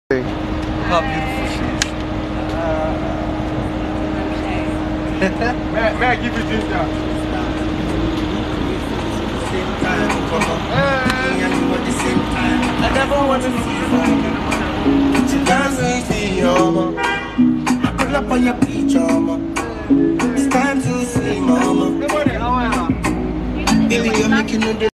How beautiful she is. May I give you this down? I never want to see you. She can't see you, mama. I pull up on your beach, mama. It's time to see, mama. Baby, you're making a